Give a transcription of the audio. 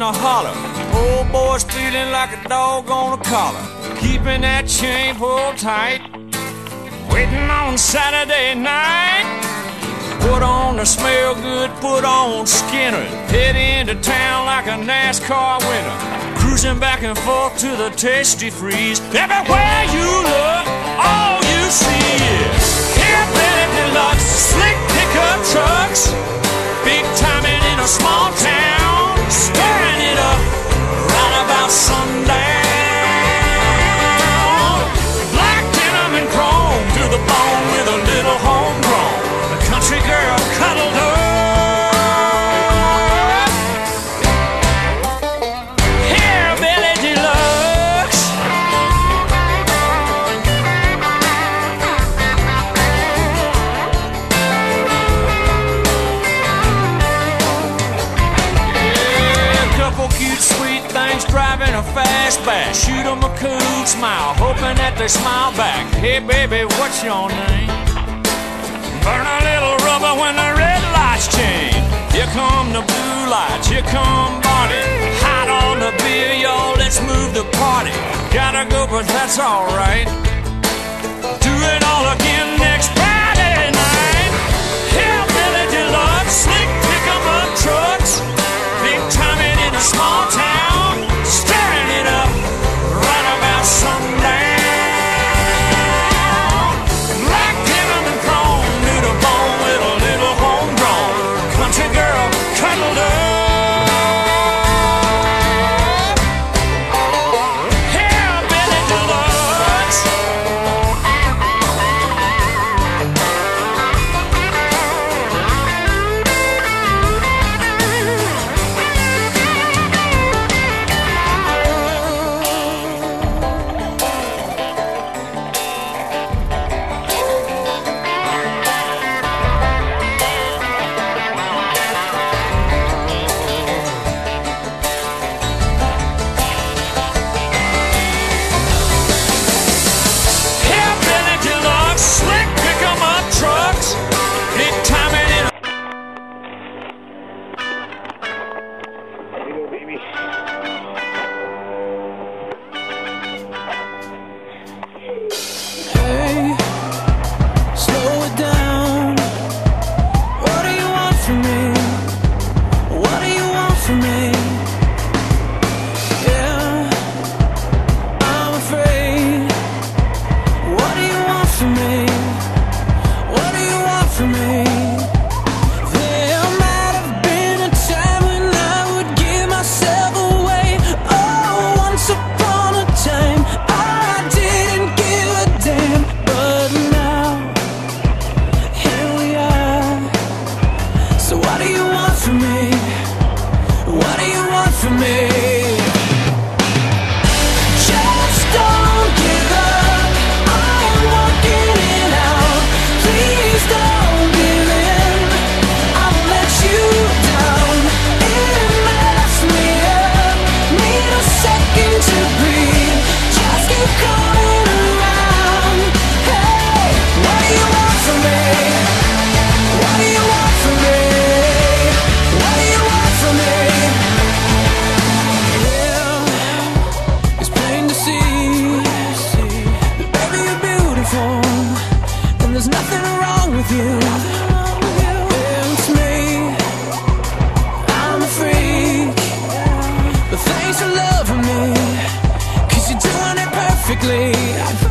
a holler. Old boy's feeling like a dog on a collar, keeping that chain pulled tight, waiting on Saturday night. Put on the smell good, put on Skinner, head into town like a NASCAR winner, cruising back and forth to the tasty freeze. Everywhere you look, all you see is hillbilly deluxe, slick pickup trucks, big timing in a small town, stirring it up right about sundown. Black denim and chrome to the bone with a little homegrown, the country girl cuddled up. Hillbilly deluxe. Yeah, a couple cute sweet things driving a fastback, shoot 'em a cool smile, hoping that they smile back. Hey baby, what's your name? Burn a little rubber when the red lights change. Here come the blue lights, here come Barney, hot on the beer, y'all, let's move the party. Gotta go, but that's alright. Do it all again next Friday night. Hillbilly deluxe, slick pick-em-up trucks, big timing in a small town, stirring it up right about sundown. Black denim and chrome to the bone with a little homegrown, country girl cuddled up. Hillbilly deluxe. Hillbilly deluxe, slick pick-em-up trucks, big timing in a... Hey, slow it down. What do you want from me? What do you want from me? Yeah, I'm afraid. What do you want from me? What do you want from me? There might have been a time when I would give myself away. Oh, once upon a time I didn't give a damn. But now, here we are. So what do you want from me? What do you want from me? Just don't give up. I'm walking it out. Please don't give in. I'll let you down. It messed me up. Need a second to breathe. Just keep coming around. Hey, what do you want from me? What do you want from me? What do you want from me? Yeah, it's plain to see that baby you're beautiful, and there's nothing wrong with you. Yeah, it's me, I'm a freak, but thanks for loving me, 'cause you're doing it perfectly.